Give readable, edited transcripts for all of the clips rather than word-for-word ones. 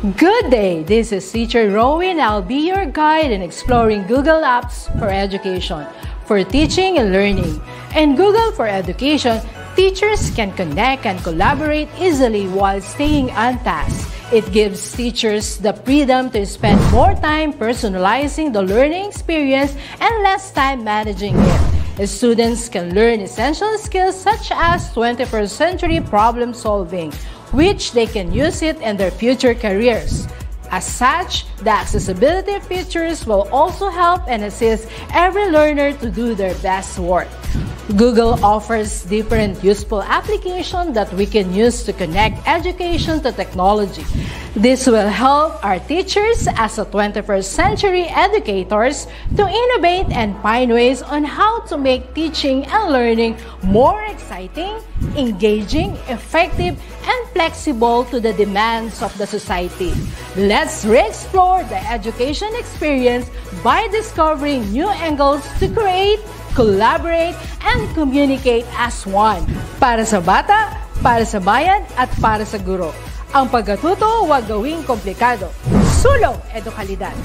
Good day! This is Teacher Rowan. I'll be your guide in exploring Google Apps for Education, for teaching and learning. In Google for Education, teachers can connect and collaborate easily while staying on task. It gives teachers the freedom to spend more time personalizing the learning experience and less time managing it. Students can learn essential skills such as 21st century problem solving, which they can use it in their future careers. As such, the accessibility features will also help and assist every learner to do their best work. Google offers different useful applications that we can use to connect education to technology. This will help our teachers as a 21st century educators to innovate and find ways on how to make teaching and learning more exciting, engaging, effective, and flexible to the demands of the society. Let's re-explore the education experience by discovering new angles to create, collaborate, and communicate as one. Para sa bata, para sa bayan, at para sa guro. Ang pagkatuto, huwag gawing komplikado. Sulong edukalidad.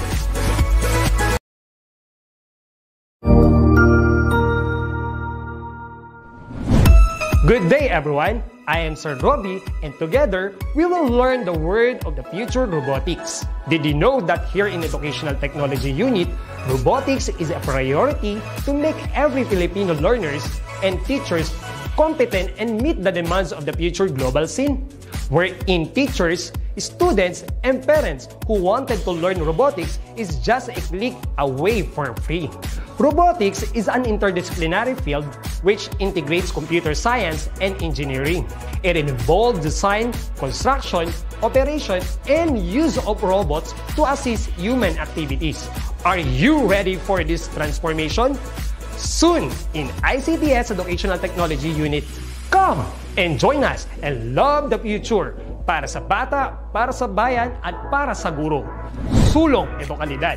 Good day, everyone! I am Sir Robbie, and together, we will learn the word of the future, robotics. Did you know that here in Educational Technology Unit, robotics is a priority to make every Filipino learners and teachers competent and meet the demands of the future global scene? Wherein teachers, students, and parents who wanted to learn robotics is just a click away for free. Robotics is an interdisciplinary field which integrates computer science and engineering. It involves design, construction, operation, and use of robots to assist human activities. Are you ready for this transformation? Soon in ICTS Educational Technology Unit. Come and join us and love the future para sa bata, para sa bayan, at para sa guro. Sulong edukalidad.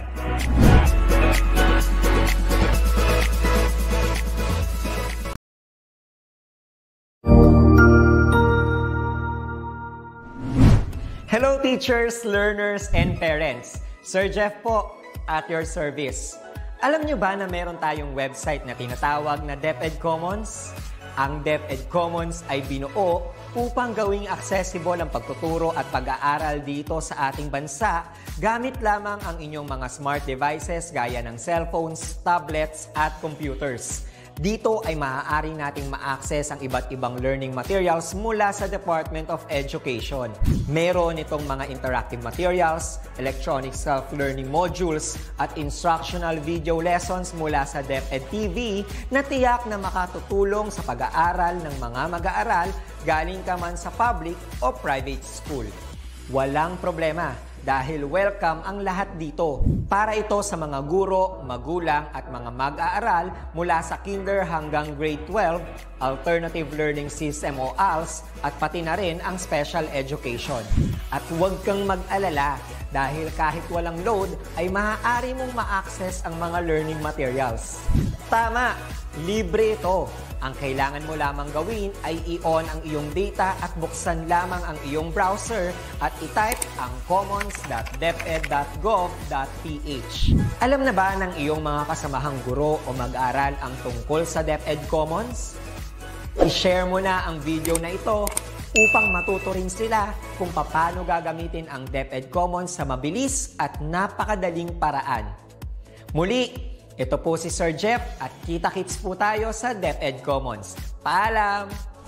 Hello teachers, learners, and parents. Sir Jeff po, at your service. Alam nyo ba na meron tayong website na tinatawag na DepEd Commons? Ang DepEd Commons ay binuo upang gawing accessible ang pagtuturo at pag-aaral dito sa ating bansa gamit lamang ang inyong mga smart devices gaya ng cellphones, tablets, at computers. Dito ay maaari nating ma-access ang iba't ibang learning materials mula sa Department of Education. Meron itong mga interactive materials, electronic self-learning modules, at instructional video lessons mula sa DepEd TV na tiyak na makatutulong sa pag-aaral ng mga mag-aaral galing ka man sa public o private school. Walang problema dahil welcome ang lahat dito. Para ito sa mga guro, magulang at mga mag-aaral mula sa kinder hanggang grade 12, Alternative Learning System o ALS, at pati na rin ang special education. At huwag kang mag-alala dahil kahit walang load ay maaari mong ma-access ang mga learning materials. Tama! Libre ito. Ang kailangan mo lamang gawin ay i-on ang iyong data at buksan lamang ang iyong browser at i-type ang commons.deped.gov.ph. Alam na ba ng iyong mga kasamahang guro o mag-aral ang tungkol sa DepEd Commons? I-share mo na ang video na ito upang matuto rin sila kung paano gagamitin ang DepEd Commons sa mabilis at napakadaling paraan. Muli, ito po si Sir Jeff at kita-kits po tayo sa DepEd Commons. Paalam!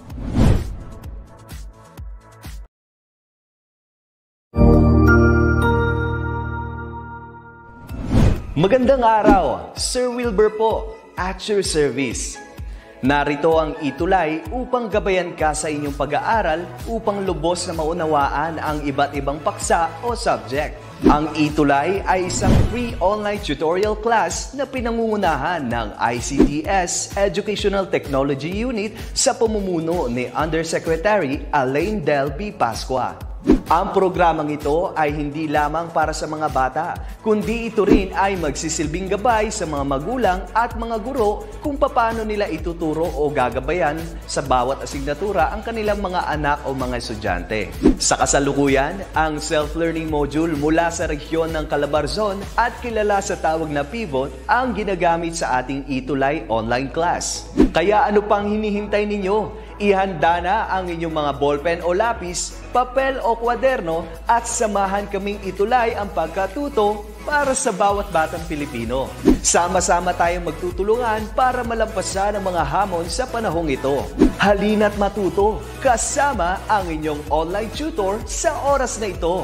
Magandang araw! Sir Wilbur po, at your service. Narito ang itulay upang gabayan ka sa inyong pag-aaral upang lubos na maunawaan ang iba't ibang paksa o subject. Ang itulay ay isang free online tutorial class na pinangungunahan ng ICTS Educational Technology Unit sa pamumuno ni Undersecretary Elaine Del B. Pascua. Ang programang ito ay hindi lamang para sa mga bata, kundi ito rin ay magsisilbing gabay sa mga magulang at mga guro kung paano nila ituturo o gagabayan sa bawat asignatura ang kanilang mga anak o mga estudyante. Sa kasalukuyan, ang self-learning module mula sa rehiyon ng Calabarzon at kilala sa tawag na Pivot ang ginagamit sa ating Itulay online class. Kaya ano pang hinihintay ninyo? Ihanda na ang inyong mga ballpen o lapis, papel o kwaderno at samahan kaming itulay ang pagkatuto para sa bawat batang Pilipino. Sama-sama tayong magtutulungan para malampasan ang mga hamon sa panahong ito. Halina't matuto kasama ang inyong online tutor sa oras na ito.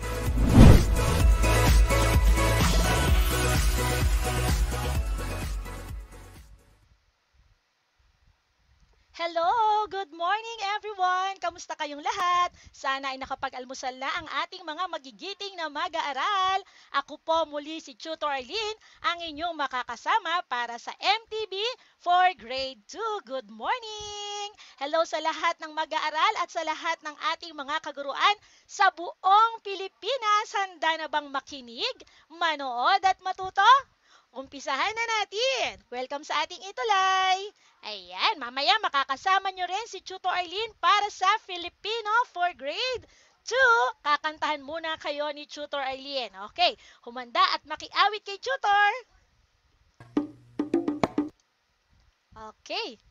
Hello! Good morning everyone! Kamusta kayong lahat? Sana ay nakapag-almusal na ang ating mga magigiting na mag-aaral. Ako po muli si Tutor Arlene, ang inyong makakasama para sa MTB for Grade 2. Good morning! Hello sa lahat ng mag-aaral at sa lahat ng ating mga kaguruan sa buong Pilipinas. Handa na bang makinig, manood at matuto? Umpisahan na natin! Welcome sa ating itulay! Ayan, mamaya makakasama nyo rin si Tutor Arlene para sa Filipino for Grade 2. Kakantahan muna kayo ni Tutor Arlene. Okay, humanda at makiawit kay Tutor. Okay.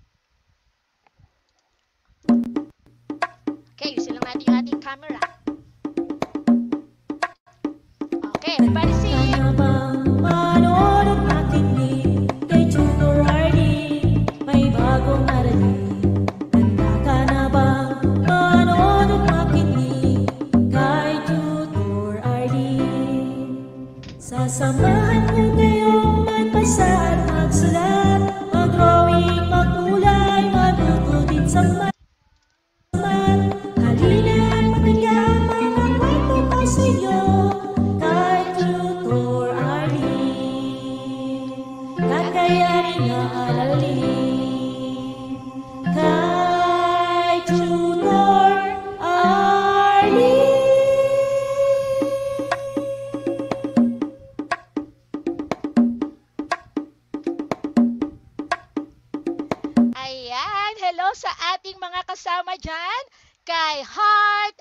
Okay, usin lang natin yung ating camera. Okay, everybody sing. Samahan niyo kayong magbasa at magsulat, mag-drawing, magkulay, matuto din sa math. Halina't matigyan mga kwento ko sa iyo, kay Tutor Arlene. Kakayanin na alalin, kay Tutor Arlene. Hello sa ating mga kasama dyan, kay Heart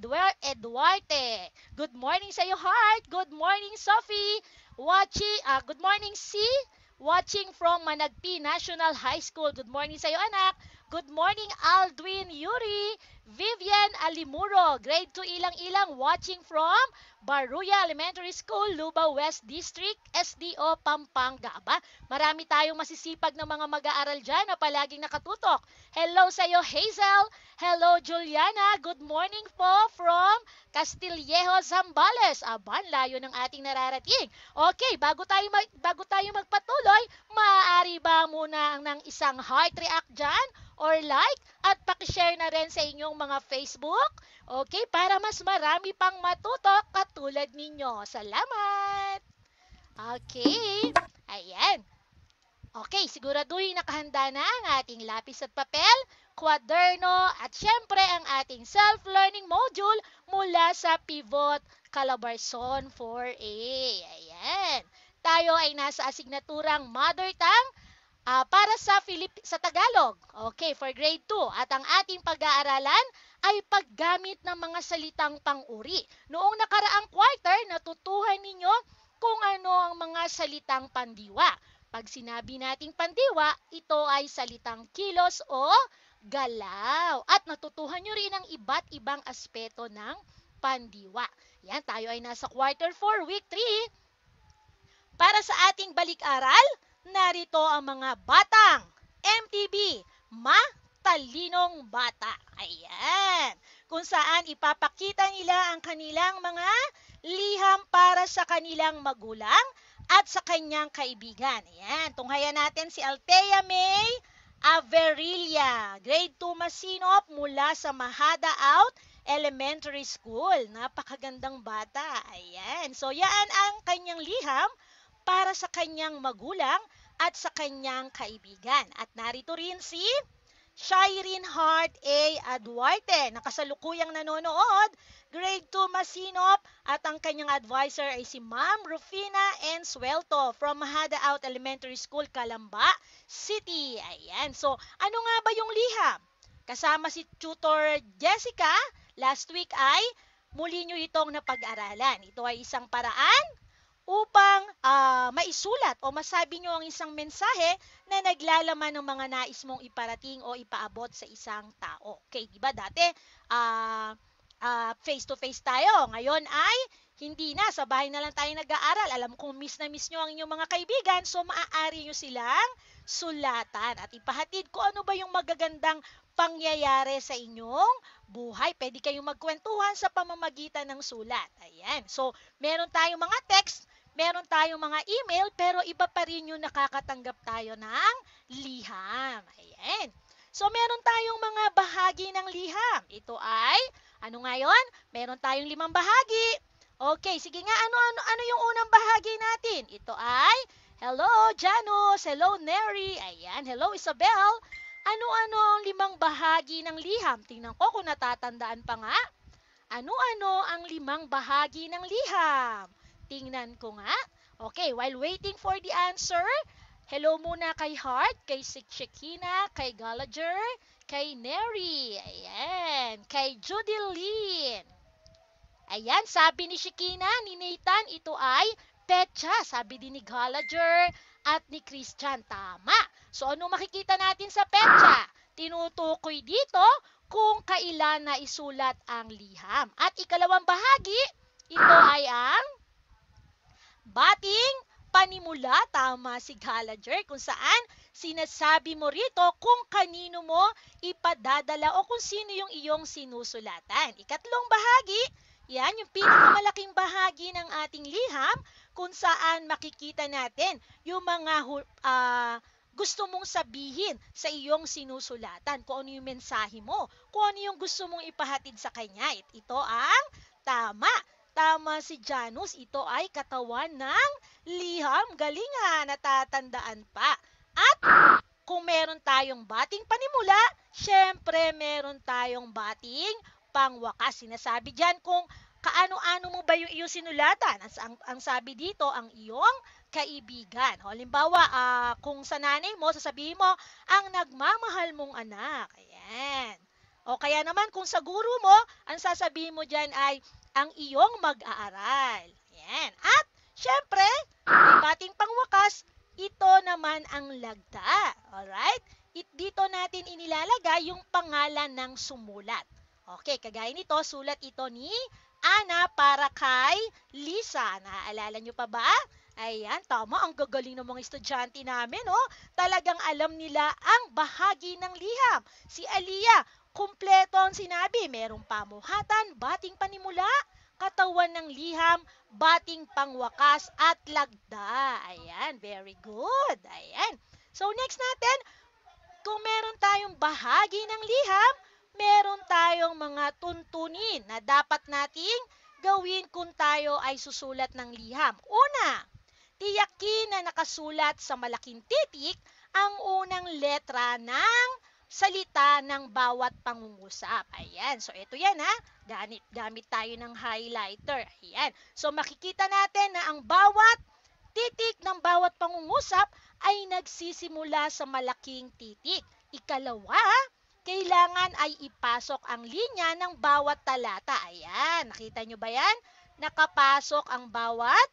Eduarte. Good morning sa iyo, Heart. Good morning, Sophie. Good morning, C. Watching from Managpi National High School. Good morning sa iyo, anak. Good morning, Aldwin Yuri. Vivian Alimuro, grade 2 ilang-ilang, watching from Baruya Elementary School, Lubao West District, SDO, Pampanga. Aba, marami tayong masisipag na mga mag-aaral dyan na palaging nakatutok. Hello sa iyo, Hazel. Hello, Juliana. Good morning po from Castillejo, Zambales. Aba, layo ng ating nararating. Okay, bago tayo magpatuloy, maaari ba muna ng isang heart react dyan? Or like at pakishare na rin sa inyong mga Facebook. Okay, para mas marami pang matutok katulad ninyo. Salamat! Okay, ayan. Okay, siguraduhin nakahanda na ang ating lapis at papel, kwaderno, at syempre ang ating self-learning module mula sa Pivot Calabarzon 4A. Ayan. Tayo ay nasa asignaturang Mother Tongue para sa Tagalog. Okay, for grade 2. At ang ating pag-aaralan ay paggamit ng mga salitang pang-uri. Noong nakaraang quarter, natutuhan ninyo kung ano ang mga salitang pandiwa. Pag sinabi nating pandiwa, ito ay salitang kilos o galaw. At natutuhan nyo rin ang iba't ibang aspeto ng pandiwa. Yan, tayo ay nasa quarter 4, week 3. Para sa ating balik-aral, narito ang mga batang MTB, matalinong bata. Ayan. Kung saan ipapakita nila ang kanilang mga liham para sa kanilang magulang at sa kanyang kaibigan. Ayan. Tunghayan natin si Althea May Averilla, grade 2 Masinop mula sa Mahada Out Elementary School. Napakagandang bata. Ayan. So, yan ang kanyang liham para sa kanyang magulang at sa kanyang kaibigan. At narito rin si Shireen Heart A. Aduarte, nakasalukuyang nanonood, grade 2 Masinop, at ang kanyang advisor ay si Ma'am Rufina N. Suelto from Mahada Out Elementary School, Calamba City. Ayan. So, ano nga ba yung liham? Kasama si Tutor Jessica, last week ay muli nyo itong napag-aralan. Ito ay isang paraan upang maisulat o masabi nyo ang isang mensahe na naglalaman ng mga nais mong iparating o ipaabot sa isang tao. Okay, di ba dati face-to-face tayo. Ngayon ay hindi na, sa bahay na lang tayo nag-aaral. Alam kong miss na miss nyo ang inyong mga kaibigan, so maaari nyo silang sulatan at ipahatid kung ano ba yung magagandang pangyayari sa inyong buhay. Pwede kayong magkwentuhan sa pamamagitan ng sulat. Ayan. So, meron tayong mga text, meron tayong mga email, pero iba pa rin yung nakakatanggap tayo ng liham. Ayan. So, meron tayong mga bahagi ng liham. Ito ay, ano ngayon? Meron tayong 5 bahagi. Okay, sige nga, ano yung unang bahagi natin? Ito ay, hello, Janus. Hello, Neri. Ayan, hello, Isabel. Ano-ano ang 5 bahagi ng liham? Tingnan ko kung natatandaan pa nga. Ano-ano ang 5 bahagi ng liham? Tingnan ko nga. Okay, while waiting for the answer, hello muna kay Heart, kay Shekina, kay Gallagher, kay Neri, ayan, kay Judy Lynn. Ayan, sabi ni Shekina, ni Nathan, ito ay petsa, sabi din ni Gallagher at ni Christian. Tama. So, ano makikita natin sa petsa? Tinutukoy dito kung kailan na isulat ang liham. At ikalawang bahagi, ito ay ang bating panimula. Tama si Gallagher, kung saan sinasabi mo rito kung kanino mo ipadadala o kung sino yung iyong sinusulatan. Ikatlong bahagi, yan yung pinakamalaking bahagi ng ating liham, kung saan makikita natin yung mga gusto mong sabihin sa iyong sinusulatan, kung ano yung mensahe mo, kung ano yung gusto mong ipahatid sa kanya. Ito ang tama. Tama si Janus, ito ay katawan ng liham. Galing ha, natatandaan pa. At kung meron tayong bating panimula, syempre meron tayong bating pangwakas. Sinasabi dyan kung kaano-ano mo ba yung iyong sinulatan. Ang sabi dito, ang iyong kaibigan. Halimbawa, kung sa nanay mo, sasabihin mo, ang nagmamahal mong anak. Ayan. O kaya naman, kung sa guro mo, ang sasabihin mo dyan ay, ang iyong mag-aaral. Ayan. At, syempre, may bating pangwakas, ito naman ang lagda. Alright? Dito natin inilalagay yung pangalan ng sumulat. Okay, kagaya nito, sulat ito ni Ana para kay Lisa. Naaalala nyo pa ba? Ayan, tama. Ang gagaling ng mga estudyante namin, oh. Talagang alam nila ang bahagi ng liham. Si Aliyah, kumpleto ang sinabi. Merong pamuhatan, bating panimula, katawan ng liham, bating pangwakas, at lagda. Ayan, very good. Ayan. So, next natin, kung meron tayong bahagi ng liham, meron tayong mga tuntunin na dapat nating gawin kung tayo ay susulat ng liham. Una, tiyakin na nakasulat sa malaking titik ang unang letra ng salita ng bawat pangungusap. Ayan. So, ito yan ha. Gamit tayo ng highlighter. Ayan. So, makikita natin na ang bawat titik ng bawat pangungusap ay nagsisimula sa malaking titik. Ikalawa, kailangan ay ipasok ang linya ng bawat talata. Ayan. Nakita nyo ba yan? Nakapasok ang bawat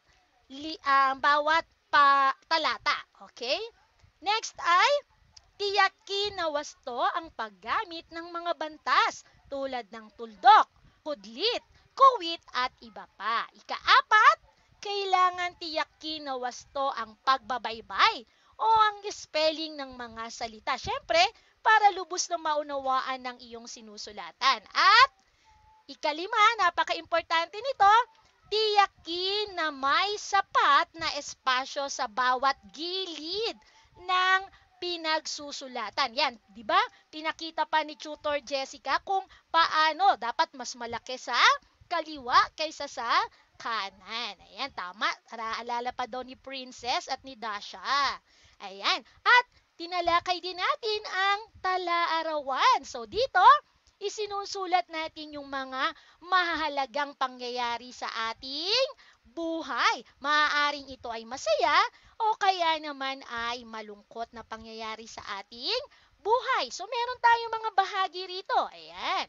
talata. Okay? Next ay, tiyakin na wasto ang paggamit ng mga bantas tulad ng tuldok, kudlit, kuwit at iba pa. Ikaapat, kailangan tiyakin na wasto ang pagbabaybay o ang spelling ng mga salita. Siyempre, para lubos na maunawaan ng iyong sinusulatan. At ikalima, napaka-importante nito, tiyakin na may sapat na espasyo sa bawat gilid ng pinagsusulatan. Yan, di ba? Pinakita pa ni Tutor Jessica kung paano dapat mas malaki sa kaliwa kaysa sa kanan. Ayan, tama. Alala pa daw ni Princess at ni Dasha. Ayan. At tinalakay din natin ang tala-arawan. So dito, isinusulat natin yung mga mahahalagang pangyayari sa ating buhay. Maaaring ito ay masaya o kaya naman ay malungkot na pangyayari sa ating buhay. So meron tayong mga bahagi rito. Ayan.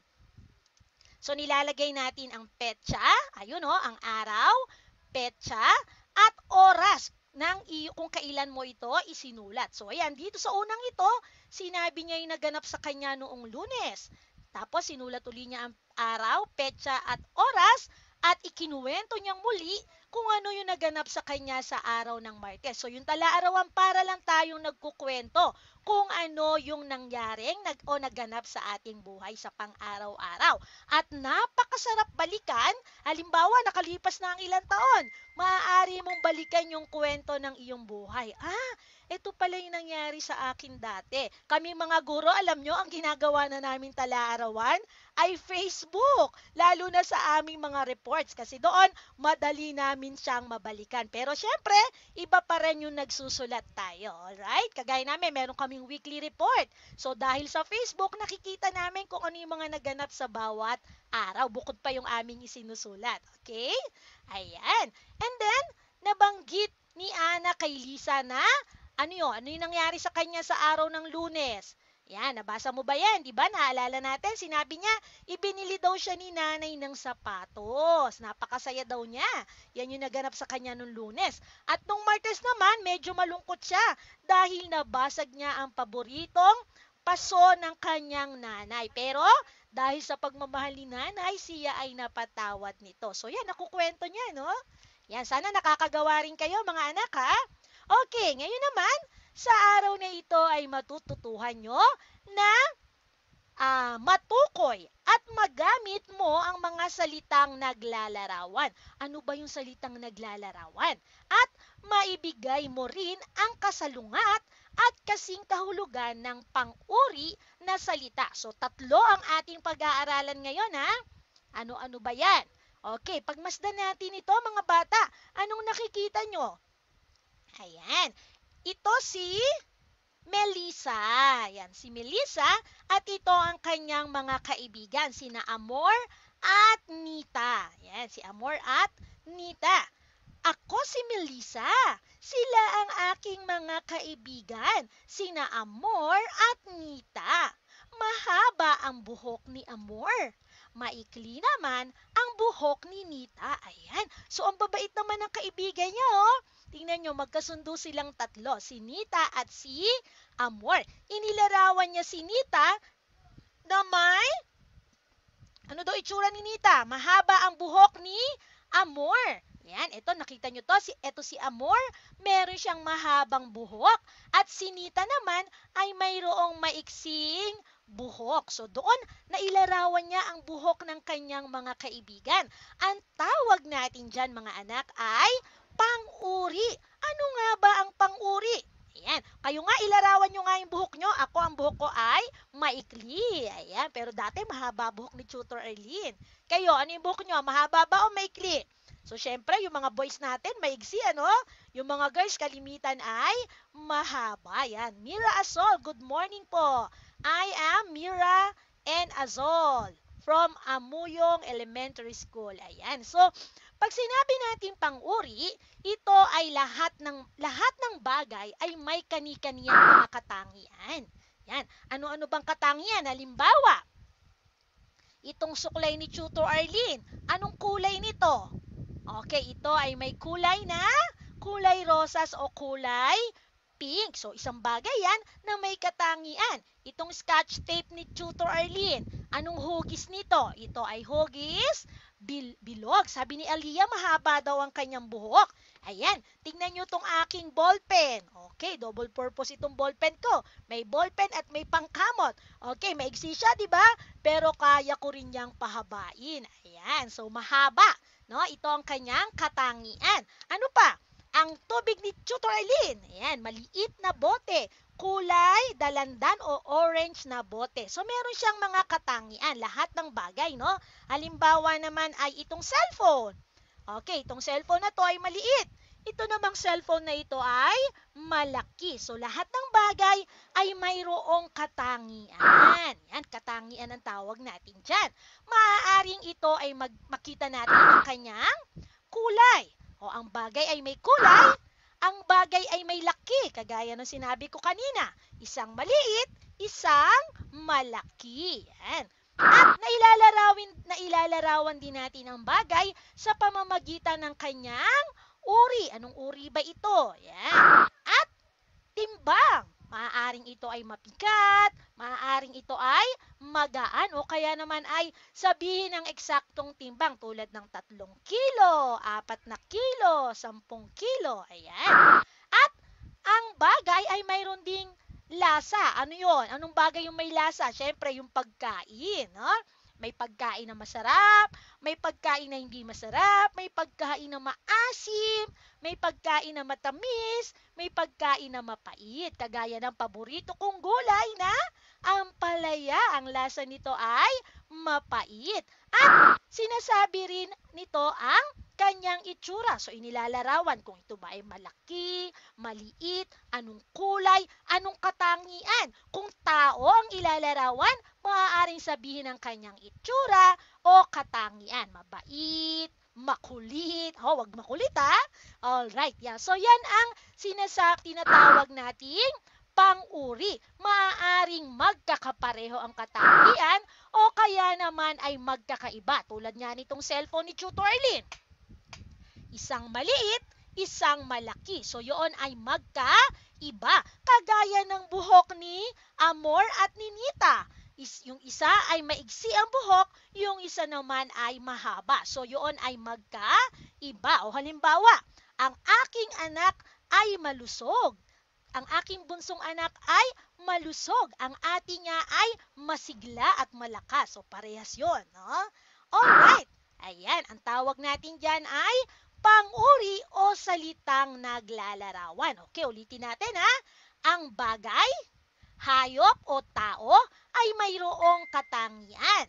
So nilalagay natin ang petsa, ayun o, ang araw, petsa, at oras ng kung kailan mo ito isinulat. So ayan, dito sa unang ito, sinabi niya yung naganap sa kanya noong Lunes. Tapos sinulat uli niya ang araw, petsa at oras at ikinuwento niyang muli kung ano yung naganap sa kanya sa araw ng Martes. So yung tala-arawan para lang tayong nagkukwento kung ano yung nangyaring naganap sa ating buhay sa pang-araw-araw. At napakasarap balikan, halimbawa nakalipas na ang ilang taon, maaari mong balikan yung kwento ng iyong buhay. Ito pala yung nangyari sa akin dati. Kami mga guro, alam nyo, ang ginagawa na namin tala-arawan ay Facebook. Lalo na sa aming mga reports. Kasi doon, madali namin siyang mabalikan. Pero syempre, iba pa rin yung nagsusulat tayo. Alright? Kagaya namin, meron kaming weekly report. So dahil sa Facebook, nakikita namin kung ano yung mga naganap sa bawat araw. Bukod pa yung aming isinusulat. Okay? Ayan. And then, nabanggit ni Ana kay Lisa na ano yung nangyari sa kanya sa araw ng Lunes? Yan, nabasa mo ba yan? Di ba? Naalala natin, sinabi niya, ibinili daw siya ni nanay ng sapatos. Napakasaya daw niya. Yan yung naganap sa kanya nung Lunes. At nung Martes naman, medyo malungkot siya dahil nabasag niya ang paboritong paso ng kanyang nanay. Pero dahil sa pagmamahal ni nanay, siya ay napatawad nito. So yan, nakukwento niya, no? Yan, sana nakakagawa rin kayo mga anak, ha? Okay, ngayon naman, sa araw na ito ay matututuhan nyo na matukoy at magamit mo ang mga salitang naglalarawan. Ano ba yung salitang naglalarawan? At maibigay mo rin ang kasalungat at kasing kahulugan ng pang-uri na salita. So, 3 ang ating pag-aaralan ngayon, ha? Ano-ano ba yan? Okay, pagmasdan natin ito, mga bata, anong nakikita nyo? Ayan. Ito si Melissa. Ayan, si Melissa. At ito ang kanyang mga kaibigan, sina Amor at Nita. Ayan, si Amor at Nita. Ako si Melissa. Sila ang aking mga kaibigan, sina Amor at Nita. Mahaba ang buhok ni Amor. Maikli naman ang buhok ni Nita. Ayan. So, ang babait naman ng kaibigan niya, oh. Tingnan nyo, magkasundo silang 3. Si Nita at si Amor. Inilarawan niya si Nita na may, ano daw itsura ni Nita? Mahaba ang buhok ni Amor. Yan, ito, nakita nyo to. Ito si Amor, meron siyang mahabang buhok. At si Nita naman ay mayroong maiksing buhok. So doon, nailarawan niya ang buhok ng kanyang mga kaibigan. Ang tawag natin dyan, mga anak, ay pang-uri. Ano nga ba ang pang-uri? Ayan. Kayo nga, ilarawan nyo nga yung buhok nyo. Ako, ang buhok ko ay maikli. Ayan. Pero dati, mahaba buhok ni Tutor Arlene. Kayo, ano yung buhok nyo? Mahaba ba o maikli? So, syempre, yung mga boys natin, maigsi, ano? Yung mga girls, kalimitan ay mahaba. Yan. Mira Azol, good morning po. I am Mira and Azol from Amuyong Elementary School. Ayan. So, pag sinabi natin pang-uri, ito ay lahat ng bagay ay may kani-kaniyang mga katangian. Yan. Ano-ano bang katangian? Halimbawa, itong suklay ni Tutor Arlene, anong kulay nito? Okay, ito ay may kulay na kulay rosas o kulay pink. So, isang bagay yan na may katangian. Itong scotch tape ni Tutor Arlene, anong hugis nito? Ito ay hugis bilog. Sabi ni Aliyah, mahaba daw ang kanyang buhok. Ayan, tingnan nyo itong aking ballpen. Okay, double purpose itong ballpen ko. May ballpen at may pangkamot. Okay, maigsi siya, di ba? Pero kaya ko rin niyang pahabain. Ayan, so mahaba. No, ito ang kanyang katangian. Ano pa? Ang tubig ni Tutor Arlene. Ayan, maliit na bote. Kulay dalandan o orange na bote. So, meron siyang mga katangian. Lahat ng bagay, no? Halimbawa naman ay itong cellphone. Okay, itong cellphone na to ay maliit. Ito ito namang cellphone na ito ay malaki. So, lahat ng bagay ay mayroong katangian. Yan, katangian ang tawag natin dyan. Maaaring ito ay makita natin ang kanyang kulay. O, ang bagay ay may kulay, ang bagay ay may laki. Kagaya ng sinabi ko kanina, isang maliit, isang malaki. Yan. At nailalarawan din natin ang bagay sa pamamagitan ng kanyang uri. Anong uri ba ito? Yan. At timbang. Maaaring ito ay mabigat, maaaring ito ay magaan, o kaya naman ay sabihin ang eksaktong timbang tulad ng 3 kilo, 4 na kilo, 10 kilo. Ayan. At ang bagay ay mayroon ding lasa. Ano yon? Anong bagay yung may lasa? Siyempre, yung pagkain. No? May pagkain na masarap, may pagkain na hindi masarap, may pagkain na maasim, may pagkain na matamis, may pagkain na mapait. Kagaya ng paborito kong gulay na ampalaya. Ang lasa nito ay mapait. At sinasabi rin nito ang kanyang itsura. So, inilalarawan kung ito ba ay malaki, maliit, anong kulay, anong katangian. Kung tao ang ilalarawan, maaaring sabihin ang kanyang itsura o katangian. Mabait, makulit. Oh, wag makulit ha. Alright, yeah. So, yan ang tinatawag nating pang-uri. Maaaring magkakapareho ang katangian o kaya naman ay magkakaiba. Tulad nga nitong cellphone ni Tutor Arlene. Isang maliit, isang malaki. So, yun ay magkaiba. Kagaya ng buhok ni Amor at ni Nita. Yung isa ay maigsi ang buhok, yung isa naman ay mahaba. So, yun ay magkaiba. O halimbawa, ang aking anak ay malusog. Ang aking bunsong anak ay malusog. Ang ate niya ay masigla at malakas. So, parehas yun. No? Alright. Ayan, ang tawag natin dyan ay pang-uri o salitang naglalarawan. Okay, ulitin natin ha. Ang bagay, hayop o tao ay mayroong katangian.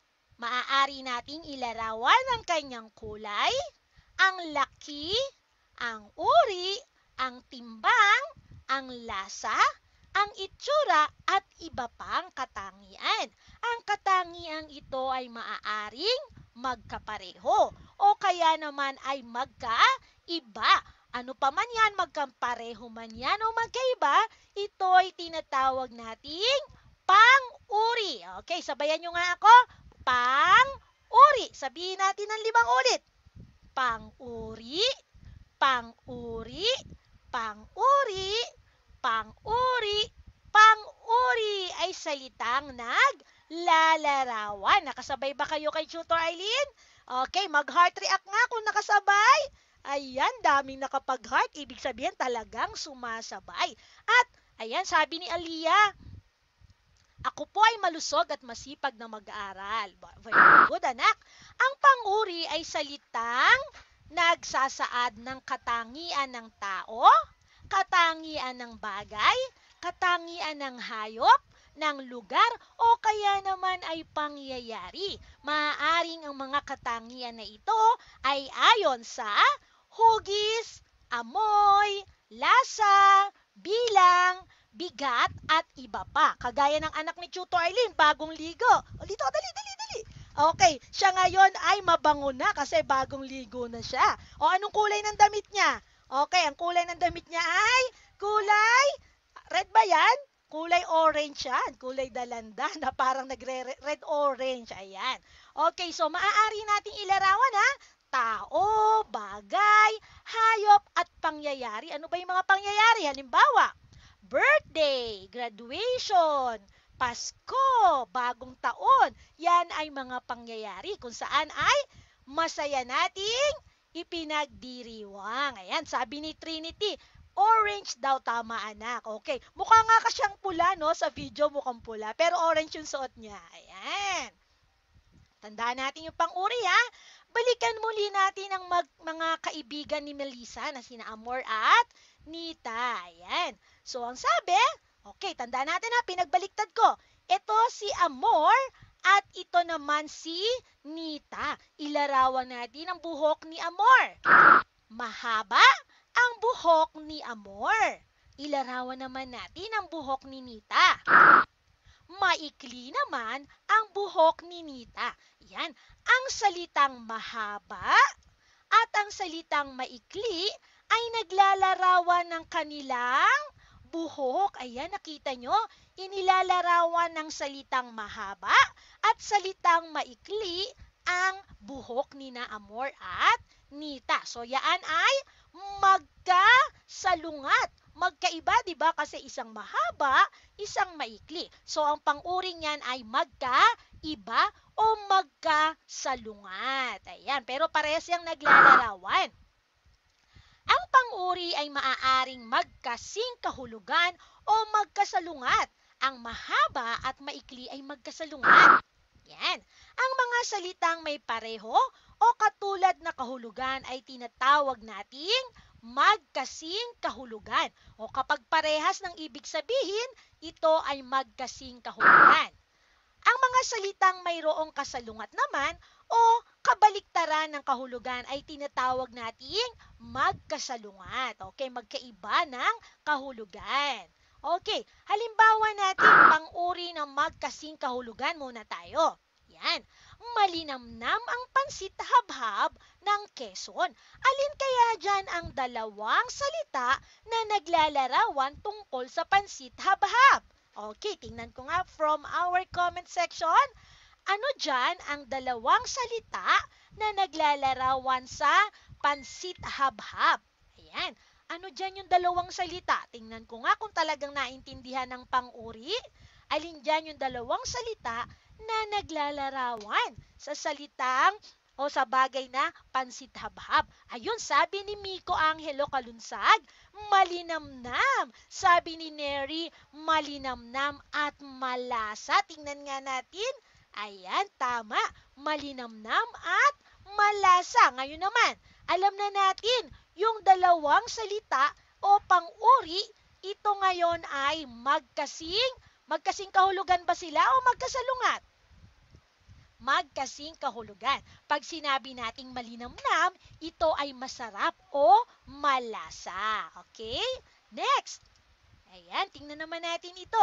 Maaari nating ilarawan ang kanyang kulay, ang laki, ang uri, ang timbang, ang lasa, ang itsura at iba pang katangian. Ang katangiang ito ay maaaring magkapareho o kaya naman ay magkaiba. Ano pa man yan, magkapareho man yan o magkaiba, ito ay tinatawag nating pang-uri. Okay, sabayan nyo nga ako. Pang-uri. Sabihin natin ng 5 ulit. Pang-uri, pang-uri, pang-uri, pang-uri, pang-uri ay salitang naglalarawan. Nakasabay ba kayo kay Tutor Arlene? Okay, mag-heart react nga kung nakasabay. Ayan, daming nakapag-heart. Ibig sabihin talagang sumasabay. At, ayan, sabi ni Aliyah, ako po ay malusog at masipag na mag-aaral. Very good, anak. Ang pang-uri ay salitang nagsasaad ng katangian ng tao, katangian ng bagay, katangian ng hayop, ng lugar, o kaya naman ay pangyayari. Maaaring ang mga katangian na ito ay ayon sa hugis, amoy, lasa, bilang, bigat, at iba pa. Kagaya ng anak ni Tutor Arlene, bagong ligo. O, dito, dali. Okay, siya ngayon ay mabango na kasi bagong ligo na siya. O, anong kulay ng damit niya? Okay, ang kulay ng damit niya ay kulay red ba yan? Kulay orange yan. Kulay dalanda na parang nagre-red-orange. Ayan. Okay, so maaari nating ilarawan ha. Tao, bagay, hayop, at pangyayari. Ano ba yung mga pangyayari? Halimbawa, birthday, graduation, Pasko, bagong taon. Yan ay mga pangyayari kung saan ay masaya nating ipinagdiriwang. Ayan, sabi ni Trinity, orange daw, tama anak. Okay, mukha nga kasyang pula, no? Sa video mukhang pula, pero orange yung suot niya. Ayan. Tandaan natin yung pang-uri ha. Balikan muli natin ang mga kaibigan ni Melissa na sina Amor at Nita. Ayan. So, ang sabi, okay, tandaan natin ha, pinagbaliktad ko. Ito si Amor at ito naman si Nita. Ilarawan natin ang buhok ni Amor. Mahaba ang buhok ni Amor. Ilarawan naman natin ang buhok ni Nita. Maikli naman ang buhok ni Nita. Yan. Ang salitang mahaba at ang salitang maikli ay naglalarawan ng kanilang buhok. Ayan, nakita nyo? Inilalarawan ng salitang mahaba at salitang maikli ang buhok ni na Amor at Nita. So, yan ay magkasalungat. Magkaiba, di ba? Kasi isang mahaba, isang maikli. So, ang pang-uring yan ay magkaiba o magkasalungat. Ayan, pero parehas yung naglalarawan. Ang pang-uri ay maaaring magkasing kahulugan o magkasalungat. Ang mahaba at maikli ay magkasalungat. Yan. Ang mga salitang may pareho o katulad na kahulugan ay tinatawag nating magkasing kahulugan. O kapag parehas ng ibig sabihin, ito ay magkasing kahulugan. Ang mga salitang mayroong kasalungat naman o kabaliktaran ng kahulugan ay tinatawag nating magkasalungat. Okay, magkaiba ng kahulugan. Okay, halimbawa natin pang-uri ng magkasing kahulugan muna tayo. Yan, malinamnam ang pansit habhab ng Quezon. Alin kaya dyan ang dalawang salita na naglalarawan tungkol sa pansit habhab? Okay, tingnan ko nga from our comment section. Ano dyan ang dalawang salita na naglalarawan sa pansit habhab? Ayan. Ano dyan yung dalawang salita? Tingnan ko nga kung talagang naintindihan ng pang-uri. Alin dyan yung dalawang salita na naglalarawan sa salitang o sa bagay na pansit habhab. Ayun, sabi ni Miko Angelo Kalunsag, malinamnam. Sabi ni Neri, malinamnam at malasa. Tingnan nga natin. Ayan, tama. Malinamnam at malasa. Ngayon naman, alam na natin, yung dalawang salita o pang-uri, ito ngayon ay magkasing kahulugan ba sila o magkasalungat? Magkasing kahulugan. Pag sinabi nating malinamnam, ito ay masarap o malasa. Okay? Next. Ayan, tingnan naman natin ito.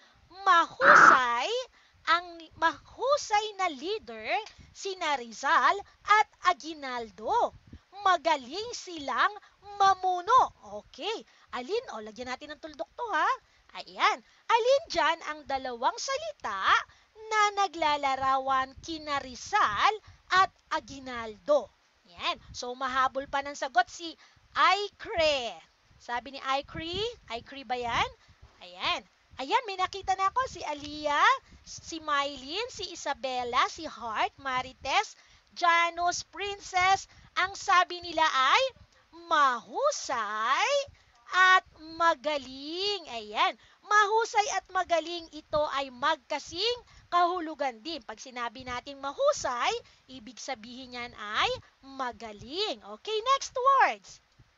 Mahusay na leader sina Rizal at Aguinaldo. Magaling silang mamuno. Okay. Alin? O, lagyan natin ng tuldok to ha. Ayan. Alin dyan ang dalawang salita na naglalarawan kina Rizal at Aguinaldo? Yan. So, mahabol pa ng sagot si Aikre. Sabi ni Aikre ba yan? Ayan. Ayan, may nakita na ako si Aliyah, si Mylene, si Isabella, si Heart, Marites, Janus, Princess. Ang sabi nila ay mahusay at magaling. Ayan. Mahusay at magaling, ito ay magkasing kahulugan din. Pag sinabi natin mahusay, ibig sabihin yan ay magaling. Okay, next words.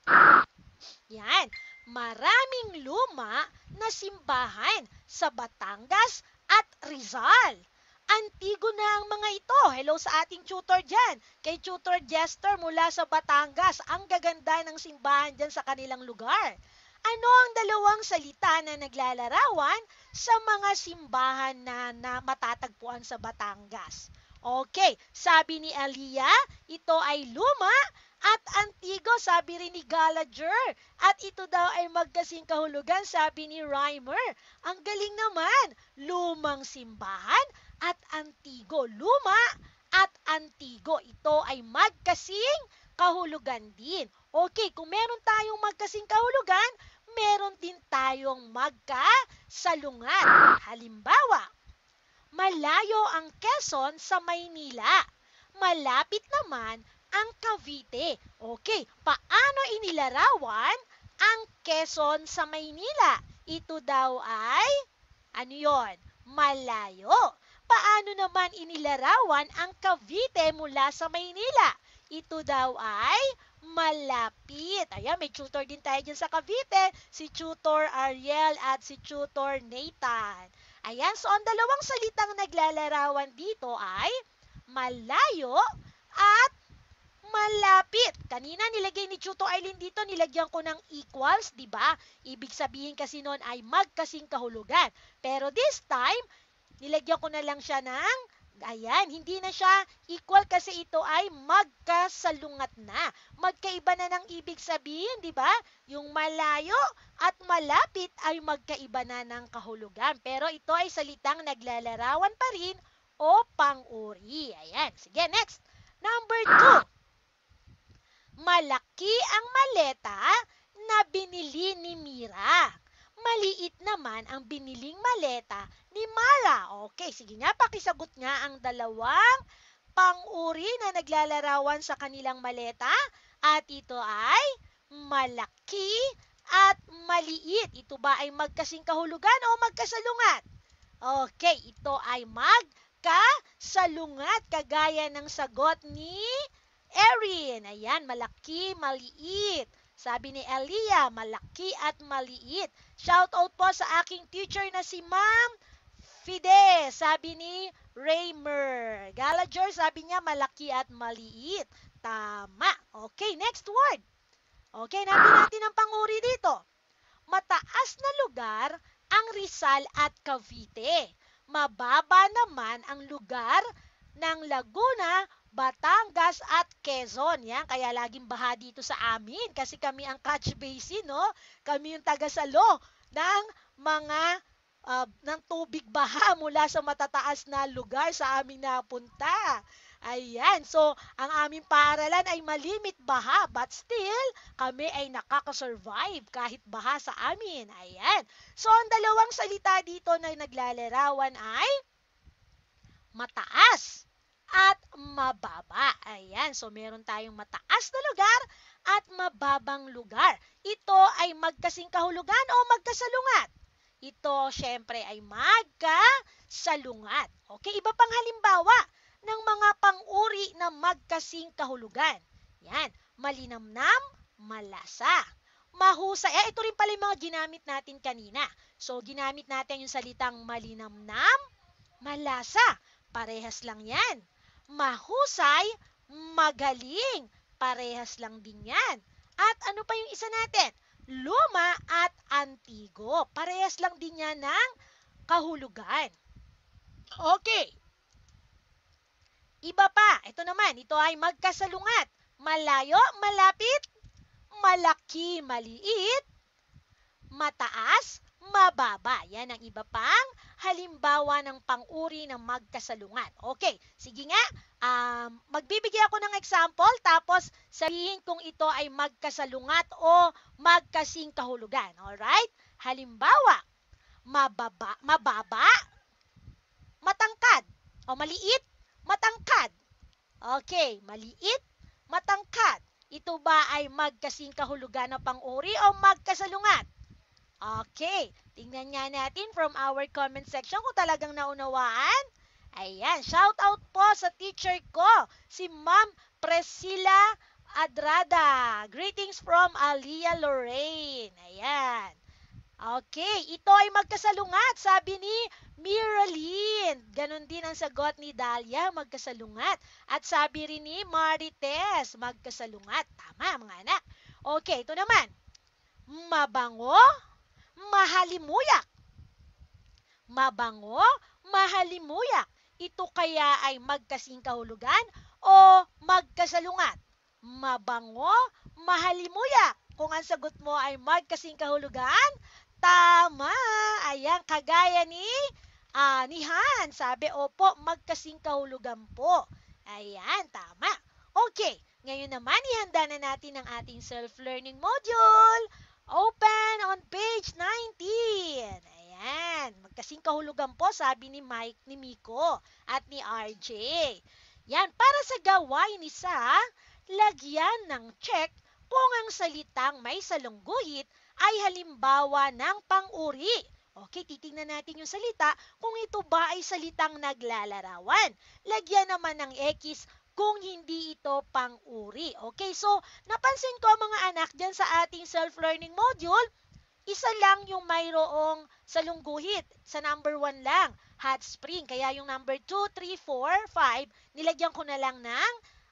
Yan. Maraming luma na simbahan sa Batangas at Rizal. Antigo na ang mga ito. Hello sa ating tutor dyan. Kay Tutor Jester mula sa Batangas. Ang gaganda ng simbahan dyan sa kanilang lugar. Ano ang dalawang salita na naglalarawan sa mga simbahan na matatagpuan sa Batangas? Okay, sabi ni Aliyah, ito ay luma at antigo, sabi rin ni Gallagher. At ito daw ay magkasing kahulugan, sabi ni Reimer. Ang galing naman, lumang simbahan at antigo. Luma at antigo, ito ay magkasing kahulugan din. Okay, kung meron tayong magkasing kahulugan, meron din tayong magkasalungat. Halimbawa, malayo ang Quezon sa Maynila. Malapit naman ang Cavite. Okay, paano inilarawan ang Quezon sa Maynila? Ito daw ay, ano yon? Malayo. Paano naman inilarawan ang Cavite mula sa Maynila? Ito daw ay malapit. Ayan, may tutor din tayo dyan sa Cavite, si Tutor Ariel at si Tutor Nathan. Ayan, so ang dalawang salitang naglalarawan dito ay malayo at malapit. Kanina nilagay ni Chuto Arlene dito, nilagyan ko ng equals, di ba? Ibig sabihin kasi noon ay magkasing kahulugan. Pero this time, nilagyan ko na lang siya ng, ayan, hindi na siya equal kasi ito ay magkasalungat na. Magkaiba na ng ibig sabihin, di ba? Yung malayo at malapit ay magkaiba na ng kahulugan. Pero ito ay salitang naglalarawan pa rin o pang-uri. Ayan, sige, next. Number 2. Malaki ang maleta na binili ni Mira. Maliit naman ang biniling maleta ni Mara. Okay, sige nga, pakisagot nga ang dalawang pang-uri na naglalarawan sa kanilang maleta. At ito ay malaki at maliit. Ito ba ay magkasing kahulugan o magkasalungat? Okay, ito ay magkasalungat kagaya ng sagot ni Erin. Ayan, malaki, maliit. Sabi ni Elia, malaki at maliit. Shout out po sa aking teacher na si Ma'am Fide. Sabi ni Raymer. Gallagher, sabi niya malaki at maliit. Tama. Okay, next word. Okay, natin ang panguri dito. Mataas na lugar ang Rizal at Cavite. Mababa naman ang lugar ng Laguna, Batangas at Quezon. Yan, kaya laging baha dito sa amin kasi kami ang catch basin, no? Kami yung tagasalo ng mga ng tubig baha mula sa matataas na lugar sa aming napunta. Ayan, so ang aming paaralan ay malimit baha but still kami ay nakaka-survive kahit baha sa amin. Ayan. So ang dalawang salita dito na naglalarawan ay mataas at mababa. Ayan, so meron tayong mataas na lugar at mababang lugar. Ito ay magkasing kahulugan o magkasalungat? Ito, syempre, ay magkasalungat. Okay, iba pang halimbawa ng mga pang-uri na magkasing kahulugan. Yan, malinamnam, malasa. Mahusay. Ito rin pala yung mga ginamit natin kanina. So, ginamit natin yung salitang malinamnam, malasa. Parehas lang yan. Mahusay, magaling. Parehas lang din yan. At ano pa yung isa natin? Luma at antigo. Parehas lang din yan ng kahulugan. Okay. Iba pa. Ito naman. Ito ay magkasalungat. Malayo, malapit. Malaki, maliit. Mataas, mababa. Yan ang iba pang halimbawa ng pang-uri ng magkasalungat. Okay, sige nga, magbibigay ako ng example tapos sabihin kung ito ay magkasalungat o magkasing kahulugan. Alright? Halimbawa, mababa, matangkad. O maliit, matangkad. Okay, maliit, matangkad. Ito ba ay magkasing kahulugan na pang-uri o magkasalungat? Okay, tingnan nga natin from our comment section kung talagang naunawaan. Ayan, shout out po sa teacher ko, si Ma'am Priscilla Adrada. Greetings from Alia Lorraine. Ayan. Okay, ito ay magkasalungat, sabi ni Miraline. Ganon din ang sagot ni Dahlia, magkasalungat. At sabi rin ni Marites, magkasalungat. Tama, mga anak. Okay, ito naman. Mabango, mahalimuyak. Mabango, mahalimuyak. Ito kaya ay magkasing kahulugan o magkasalungat? Mabango, mahalimuyak. Kung ang sagot mo ay magkasing kahulugan, tama. Ayan, kagaya ni Han. Sabi, opo, magkasing kahulugan po. Ayan, tama. Okay, ngayon naman ihanda na natin ang ating self-learning module. Open on page 19. Ayan, magkasing kahulugan po, sabi ni Mike, ni Miko, at ni RJ. Yan, para sa gawain isa, lagyan ng check kung ang salitang may salungguhit ay halimbawa ng pang-uri. Okay, titingnan natin yung salita kung ito ba ay salitang naglalarawan. Lagyan naman ng X kung hindi ito pang-uri. Okay, so napansin ko mga anak dyan sa ating self-learning module, isa lang yung mayroong salungguhit. Sa number 1 lang, hot spring. Kaya yung number 2, 3, 4, 5, nilagyan ko na lang ng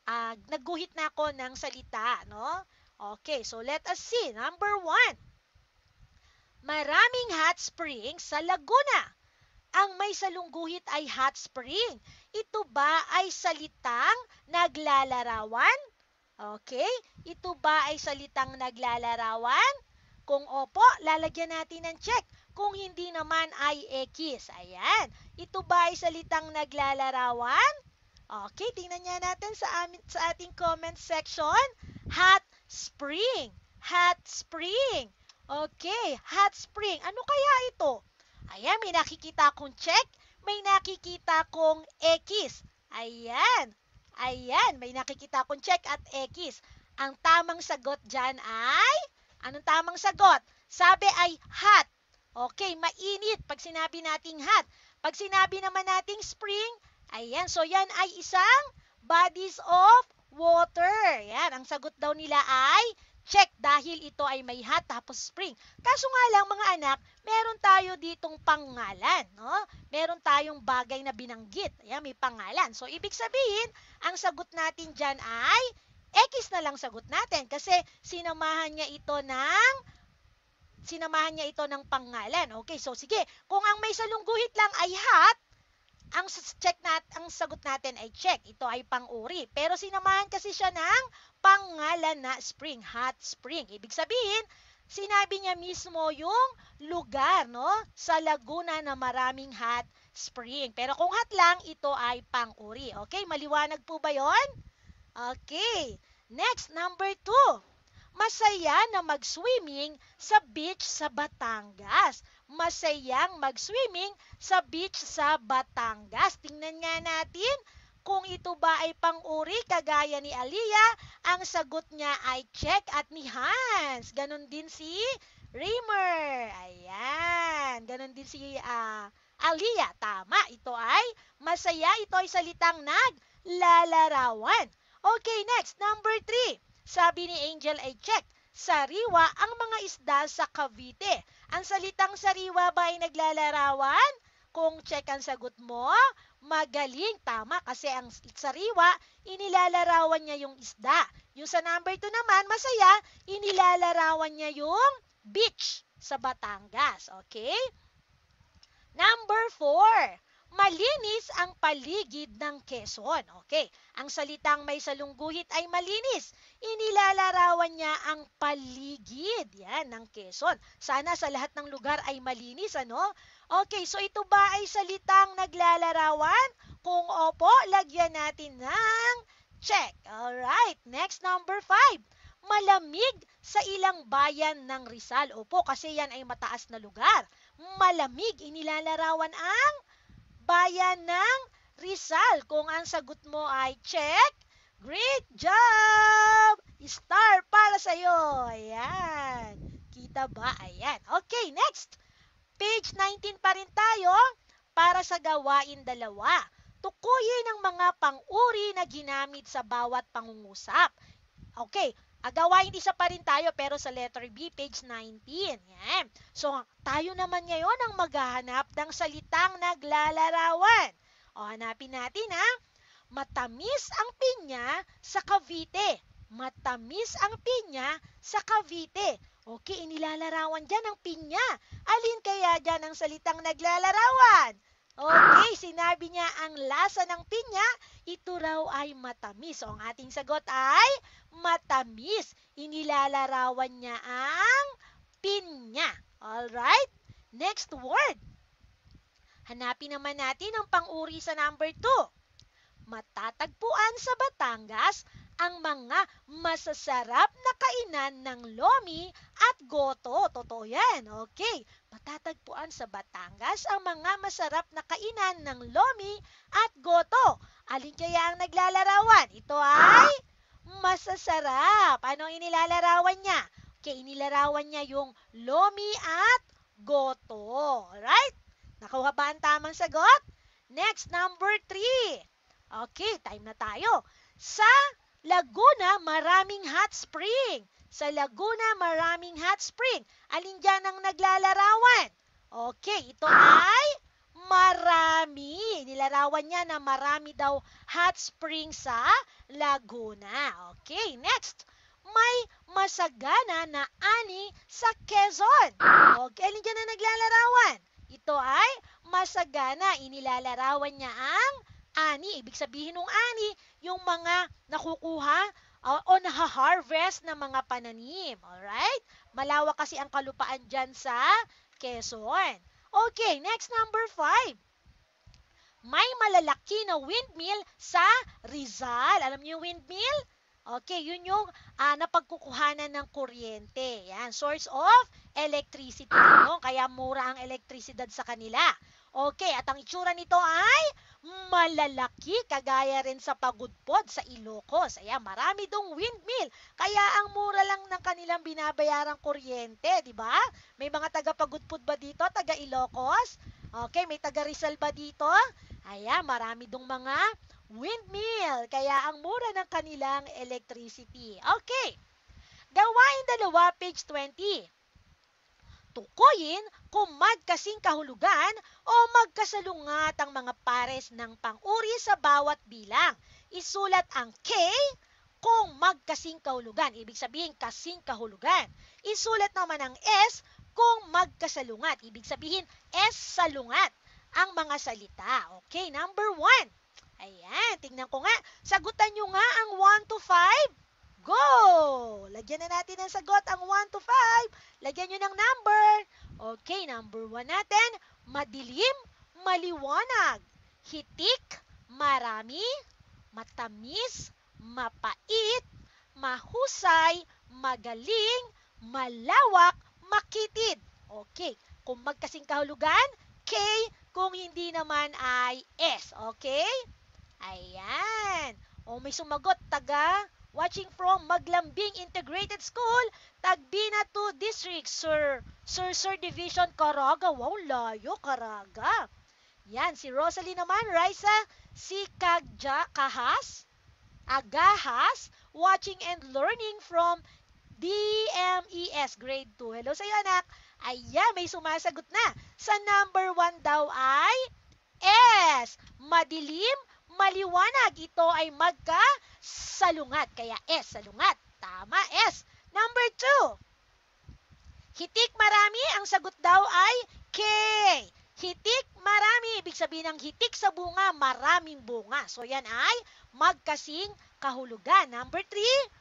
nagguhit na ako ng salita, no? Okay, so let us see. Number 1. Maraming hot springs sa Laguna. Ang may salungguhit ay hot spring. Ito ba ay salitang naglalarawan? Okay, ito ba ay salitang naglalarawan? Kung opo, lalagyan natin ng check. Kung hindi naman ay X. Ayan. Ito ba ay salitang naglalarawan? Okay, tingnan nga natin sa ating comment section. Hot spring. Hot spring. Okay, hot spring. Ano kaya ito? Ayan, may nakikita akong check. May nakikita akong X. Ayan. Ayan, may nakikita akong check at X. Ang tamang sagot dyan ay... Anong tamang sagot? Sabi ay hot. Okay, mainit pag sinabi nating hot. Pag sinabi naman nating spring, ayan, so yan ay isang bodies of water. Yan, ang sagot daw nila ay check dahil ito ay may hot tapos spring. Kaso nga lang mga anak, meron tayo ditong pangalan, no? Meron tayong bagay na binanggit. Ayan, may pangalan. So, ibig sabihin, ang sagot natin dyan ay X na lang sagot natin kasi sinamahan niya ito ng pangalan. Okay, so sige, kung ang may salungguhit lang ay hot, ang sagot natin ay check. Ito ay pang-uri. Pero sinamahan kasi siya ng pangalan na spring, hot spring. Ibig sabihin, sinabi niya mismo yung lugar, no? Sa Laguna na maraming hot spring. Pero kung hot lang, ito ay pang-uri. Okay, maliwanag po ba yon? Okay. Next, number 2. Masaya na mag-swimming sa beach sa Batangas. Masayang mag-swimming sa beach sa Batangas. Tingnan nga natin kung ito ba ay pang-uri kagaya ni Aliyah. Ang sagot niya ay check at ni Hans. Ganon din si Raymer. Ayan. Ganon din si Aliyah. Tama. Ito ay masaya. Ito ay salitang naglalarawan. Okay, next. Number 3. Sabi ni Angel ay check. Sariwa ang mga isda sa Cavite. Ang salitang sariwa ba ay naglalarawan? Kung check ang sagot mo, magaling. Tama, kasi ang sariwa, inilalarawan niya yung isda. Yung sa number 2 naman, masaya, inilalarawan niya yung beach sa Batangas. Okay? Number 4. Malinis ang paligid ng Quezon. Okay, ang salitang may salungguhit ay malinis. Inilalarawan niya ang paligid yan ng Quezon. Sana sa lahat ng lugar ay malinis, ano? Okay, so ito ba ay salitang naglalarawan? Kung opo, lagyan natin ng check. Alright, next number 5. Malamig sa ilang bayan ng Rizal. Opo, kasi yan ay mataas na lugar. Malamig, inilalarawan ang bayan ng Rizal. Kung ang sagot mo ay check, great job! Star para sa'yo. Ayan. Kita ba? Ayan. Okay, next. Page 19 pa rin tayo para sa gawain 2. Tukuyin ang mga pang-uri na ginamit sa bawat pangungusap. Okay, gawain isa pa rin tayo pero sa letter B, page 19. Yan. So, tayo naman ngayon ang maghahanap ng salitang naglalarawan. O, hanapin natin ha. Matamis ang pinya sa Cavite. Matamis ang pinya sa Cavite. Okay, inilalarawan dyan ang pinya. Alin kaya dyan ang salitang naglalarawan? Okay, sinabi niya ang lasa ng pinya, ito raw ay matamis. So, ang ating sagot ay matamis. Inilalarawan niya ang pinya. Alright? Next word. Hanapin naman natin ang pang-uri sa number 2. Matatagpuan sa Batangas ang mga masasarap na kainan ng lomi at goto. Totoo yan. Okay. Matatagpuan sa Batangas ang mga masarap na kainan ng lomi at goto. Alin kaya ang naglalarawan? Ito ay masasarap. Ano inilalarawan niya? Okay, inilarawan niya yung lomi at goto. Alright? Nakuha ba ang tamang sagot? Next, number 3. Okay, time na tayo. Sa Laguna, maraming hot spring. Sa Laguna, maraming hot spring. Alin dyan ang naglalarawan? Okay, ito ay marami. Nilarawan niya na marami daw hot spring sa Laguna. Okay, next. May masagana na ani sa Quezon. Okay, alin dyan na naglalarawan? Ito ay masagana. Inilalarawan niya ang ani. Ibig sabihin ng ani, yung mga nakukuha o naha-harvest na mga pananim. Alright? Malawak kasi ang kalupaan dyan sa Quezon. Okay, next number 5. May malalaki na windmill sa Rizal. Alam niyo yung windmill? Okay, yun yung napagkukuhanan ng kuryente. Yan, source of electricity. No? Kaya mura ang elektrisidad sa kanila. Okay, at ang itsura nito ay malalaki, kagaya rin sa Pagudpod sa Ilocos. Ayan, marami dong windmill. Kaya ang mura lang ng kanilang binabayarang kuryente, di ba? May mga taga-Pagudpod ba dito? Taga-Ilocos? Okay, may taga-Rizal ba dito? Ayan, marami dong mga windmill. Kaya ang mura ng kanilang electricity. Okay. Gawain 2, page 20. Tukuyin kung magkasing kahulugan o magkasalungat ang mga pares ng pang-uri sa bawat bilang. Isulat ang K kung magkasing kahulugan. Ibig sabihin, kasing kahulugan. Isulat naman ang S kung magkasalungat. Ibig sabihin, S salungat ang mga salita. Okay, number 1. Ayan, tingnan ko nga. Sagutan nyo nga ang 1 to 5. Go! Lagyan na natin ng sagot ang 1 to 5. Lagyan nyo ng number. Okay, number 1 natin. Madilim, maliwanag. Hitik, marami. Matamis, mapait. Mahusay, magaling. Malawak, makitid. Okay, kung magkasing kahulugan, K. Kung hindi naman ay S. Okay? Ayan. O may sumagot, watching from Maglambing Integrated School, Tagbina 2 District, Sur Division, Caraga. Wow, layo, Caraga. Yan, si Rosalie naman, Raisa, si Agahas, watching and learning from DMES Grade 2. Hello sa'yo, anak. Ayan, may sumasagot na. Sa number 1 daw ay S. Madilim, maliwanag. Ito ay magkasalungat. Kaya S, salungat. Tama, S. Number 2. Hitik, marami. Ang sagot daw ay K. Hitik, marami. Ibig sabihin ng hitik sa bunga, maraming bunga. So yan ay magkasing kahulugan. Number 3.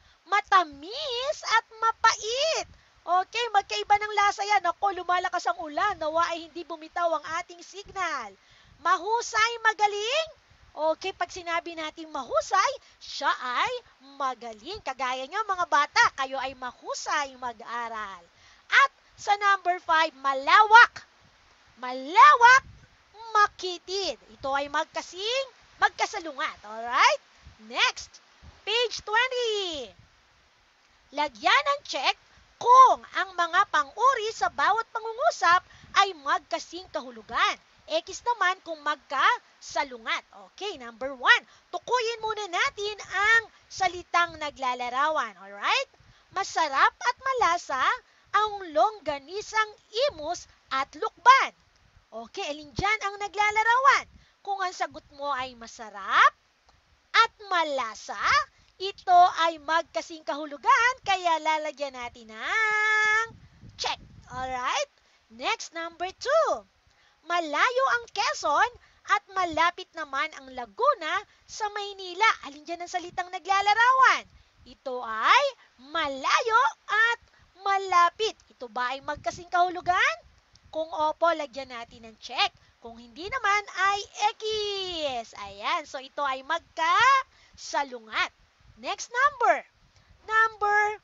Matamis at mapait. Okay, magkaiba ng lasa yan. Ako, lumalakas ang ulan. Nawa ay hindi bumitaw ang ating signal. Mahusay, magaling. Okay, pag sinabi natin mahusay, siya ay magaling. Kagaya nyo mga bata, kayo ay mahusay mag-aral. At sa number 5, malawak. Malawak, makitid. Ito ay magkasalungat. Alright? Next, page 20. Lagyan ng check kung ang mga pang-uri sa bawat pangungusap ay magkasing kahulugan. X naman kung magkasalungat. Okay, number 1. Tukuyin muna natin ang salitang naglalarawan. Alright? Masarap at malasa ang longganisang imus at lukban. Okay, alin dyan ang naglalarawan? Kung ang sagot mo ay masarap at malasa, ito ay magkasing kahulugan, kaya lalagyan natin ng check. Alright? Next, number 2. Malayo ang Quezon at malapit naman ang Laguna sa Maynila. Alin dyan ang salitang naglalarawan? Ito ay malayo at malapit. Ito ba ay magkasing kahulugan? Kung opo, lagyan natin ng check. Kung hindi naman ay X. Ayan, so ito ay magkasalungat. Next number. Number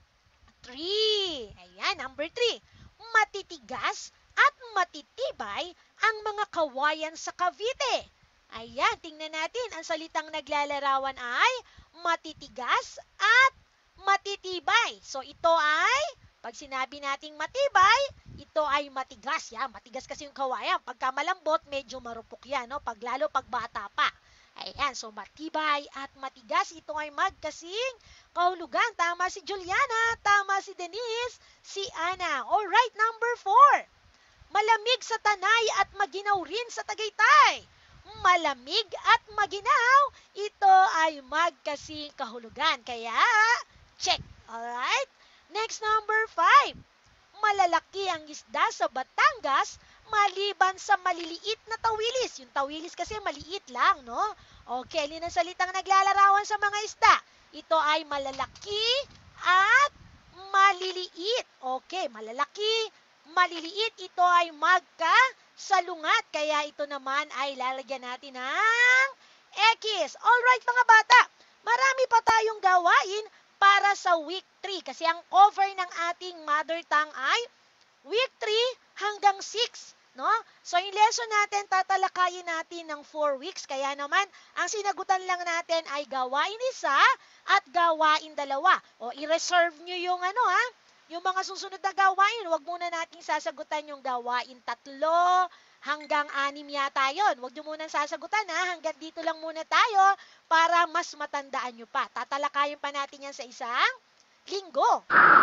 3. Ayan, number 3. Matitigas at matitibay ang mga kawayan sa Cavite. Ayan, tingnan natin. Ang salitang naglalarawan ay matitigas at matitibay. So, ito ay, pag sinabi nating matibay, ito ay matigas. Yan, matigas kasi yung kawayan. Pagka malambot, medyo marupok yan. No? Lalo pag bata pa. Ayan, so matibay at matigas, ito ay magkasing kahulugan. Tama si Juliana, tama si Denise, si Ana. Alright, number 4. Malamig sa Tanay at maginaw rin sa Tagaytay. Malamig at maginaw, ito ay magkasing kahulugan. Kaya, check. Alright? Next, number 5. Malalaki ang isda sa Batangas maliban sa maliliit na tawilis. Yung tawilis kasi maliit lang, no? Okay, alin ang salitang naglalarawan sa mga isda? Ito ay malalaki at maliliit. Okay, malalaki, maliliit. Ito ay magkasalungat. Kaya ito naman ay lalagyan natin ng X. Alright mga bata, marami pa tayong gawain para sa week 3. Kasi ang cover ng ating mother tongue ay week 3 hanggang 6. No? So, yung lesson natin, tatalakayin natin ng 4 weeks. Kaya naman, ang sinagutan lang natin ay gawain 1 at gawain 2. O, i-reserve nyo yung yung mga susunod na gawain. Huwag muna nating sasagutan yung gawain 3 hanggang 6 yata yun. Huwag nyo muna sasagutan hanggang dito lang muna tayo para mas matandaan nyo pa. Tatalakayin pa natin yan sa isang linggo.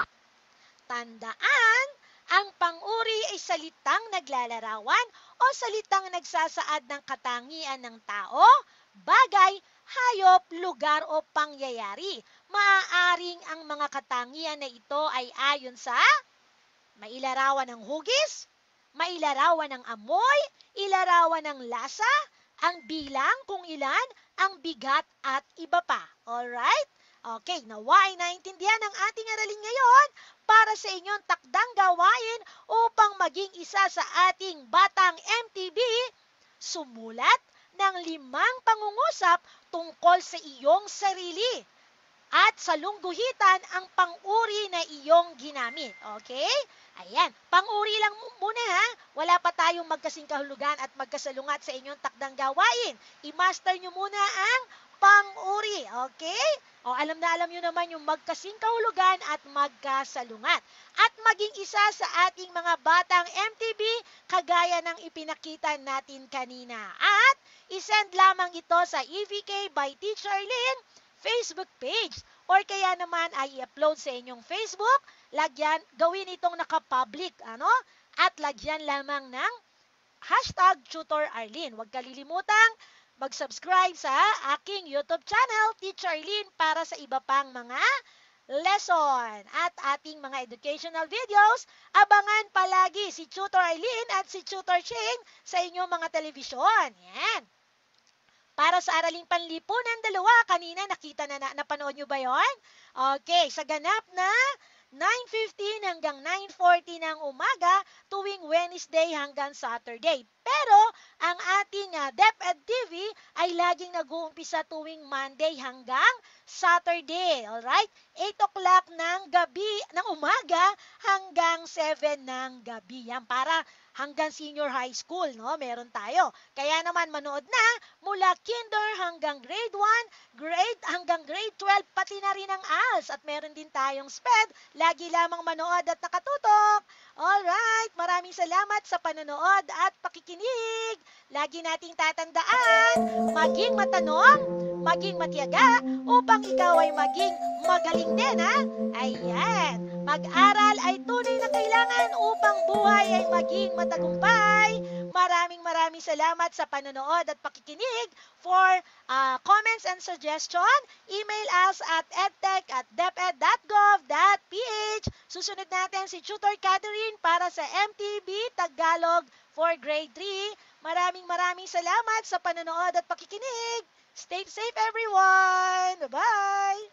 Tandaan, ang pang-uri ay salitang naglalarawan o salitang nagsasaad ng katangian ng tao, bagay, hayop, lugar o pangyayari. Maaaring ang mga katangian na ito ay ayon sa mailarawan ng hugis, mailarawan ng amoy, ilarawan ng lasa, ang bilang kung ilan, ang bigat at iba pa. Alright? Okay, nawa ay naintindihan ng ating aralin ngayon para sa inyong takdang gawain upang maging isa sa ating batang MTB, sumulat ng 5 pangungusap tungkol sa iyong sarili at salungguhitan ang pang-uri na iyong ginamit. Okay? Ayan, pang-uri lang muna Wala pa tayong magkasing kahulugan at magkasalungat sa inyong takdang gawain. I-master nyo muna ang pang-uri. Okay? O, alam nyo naman yung magkasing kahulugan at magkasalungat. At maging isa sa ating mga batang MTB, kagaya ng ipinakita natin kanina. At isend lamang ito sa EVK by Teacher Lynn Facebook page. Or kaya naman ay i-upload sa inyong Facebook, gawin itong naka-public, at lagyan lamang ng #TutorArlene. Huwag kalilimutang mag-subscribe sa aking YouTube channel, Teacher Arlene, para sa iba pang mga lesson at ating mga educational videos. Abangan palagi si Tutor Arlene at si Tutor Ching sa inyong mga telebisyon. Yan. Para sa Araling Panlipunan 2, kanina nakita napanood nyo ba yon? Okay, sa ganap na 9:15 hanggang 9:40 ng umaga tuwing Wednesday hanggang Saturday. Pero ang ating DepEd TV ay laging nag-uumpisa tuwing Monday hanggang Saturday. Alright? 8 o'clock ng umaga hanggang 7 ng gabi. Yan, para hanggang senior high school, no? Meron tayo. Kaya naman manood na mula kinder hanggang grade 1, hanggang grade 12, pati na rin ang ALS. At meron din tayong SPED. Lagi lamang manood at nakatutok. Alright, maraming salamat sa panonood at pakikinig. Lagi nating tatandaan, maging matanong, maging matiyaga, upang ikaw ay maging magaling din, Ayan, mag-aral ay tunay na kailangan upang buhay ay maging matagumpay. Maraming salamat sa panonood at pakikinig. For comments and suggestion, email us at edtech@deped.gov.ph. Susunod natin si Tutor Catherine para sa MTB Tagalog for Grade 3. Maraming salamat sa panonood at pakikinig. Stay safe everyone. Bye-bye.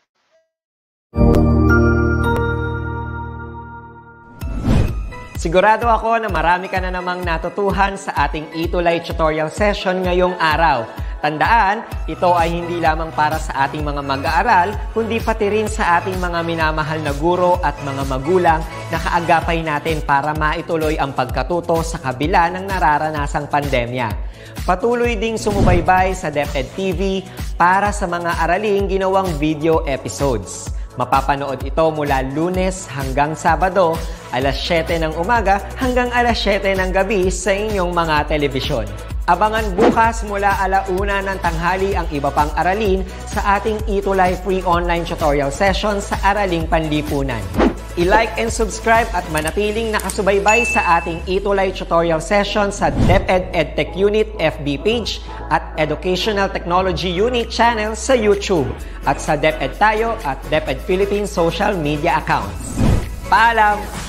Sigurado ako na marami ka na namang natutuhan sa ating Itulay tutorial session ngayong araw. Tandaan, ito ay hindi lamang para sa ating mga mag-aaral, kundi pati rin sa ating mga minamahal na guro at mga magulang na kaagapay natin para maituloy ang pagkatuto sa kabila ng nararanasang pandemya. Patuloy ding sumubaybay sa DepEd TV para sa mga araling ginawang video episodes. Mapapanood ito mula Lunes hanggang Sabado, alas 7 ng umaga hanggang alas 7 ng gabi sa inyong mga telebisyon. Abangan bukas mula 1:00 ng tanghali ang iba pang aralin sa ating Itulay Free Online Tutorial Session sa Araling Panlipunan. I-like and subscribe at manatiling nakasubaybay sa ating Itulay tutorial session sa DepEd EdTech Unit FB page at Educational Technology Unit channel sa YouTube at sa DepEd Tayo at DepEd Philippines social media accounts. Paalam!